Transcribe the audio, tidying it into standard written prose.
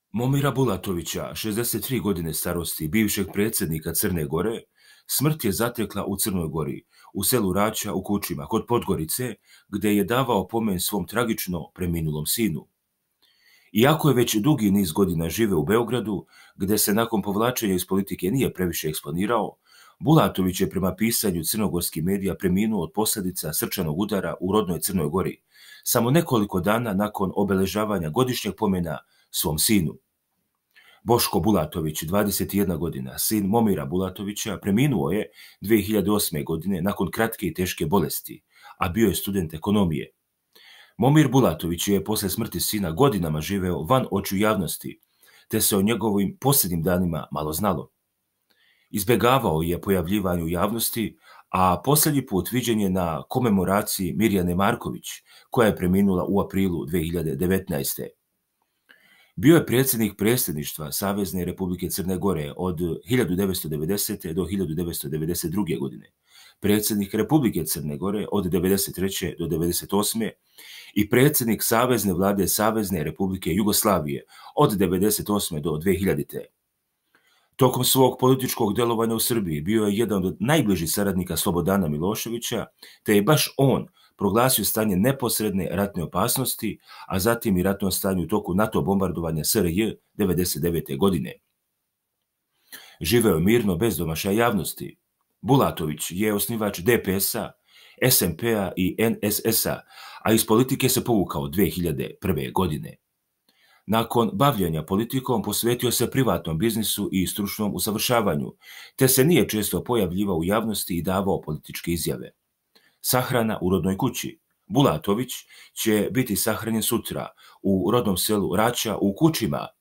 Momira Bulatovića, 63 godine starosti, bivšeg predsjednika Crne Gore, smrt je zatekla u Crnoj Gori, u selu Rača u Kučima, kod Podgorice, gdje je davao pomen svom tragično preminulom sinu. Iako je već dugi niz godina žive u Beogradu, gdje se nakon povlačenja iz politike nije previše eksponirao, Bulatović je prema pisanju crnogorskih medija preminuo od posljedica srčanog udara u rodnoj Crnoj Gori, samo nekoliko dana nakon obeležavanja godišnjeg pomena svom sinu. Boško Bulatović, 21 godina, sin Momira Bulatovića, preminuo je 2008. godine nakon kratke i teške bolesti, a bio je student ekonomije. Momir Bulatović je posle smrti sina godinama živeo van očiju javnosti, te se o njegovim posljednjim danima malo znalo. Izbjegavao je pojavljivanje u javnosti, a posljednji put viđen je na komemoraciji Mirjane Marković, koja je preminula u aprilu 2019. Bio je predsjednik predsjedništva Savezne Republike Crne Gore od 1990. do 1992. godine, predsjednik Republike Crne Gore od 1993. do 1998. i predsjednik Savezne vlade Savezne Republike Jugoslavije od 1998. do 2000. Tokom svog političkog djelovanja u Srbiji bio je jedan od najbližih saradnika Slobodana Miloševića, te je baš on proglasio stanje neposredne ratne opasnosti, a zatim i ratno stanje u toku NATO bombardovanja SRJ 1999. godine. Živeo je mirno bez domašaja javnosti. Bulatović je osnivač DPS-a, SMP-a i NSS-a, a iz politike se povukao 2001. godine. Nakon bavljenja politikom posvetio se privatnom biznisu i stručnom usavršavanju, te se nije često pojavljivao u javnosti i davao političke izjave. Sahrana u rodnoj kući. Bulatović će biti sahranjen sutra u rodnom selu Rača u Kučima,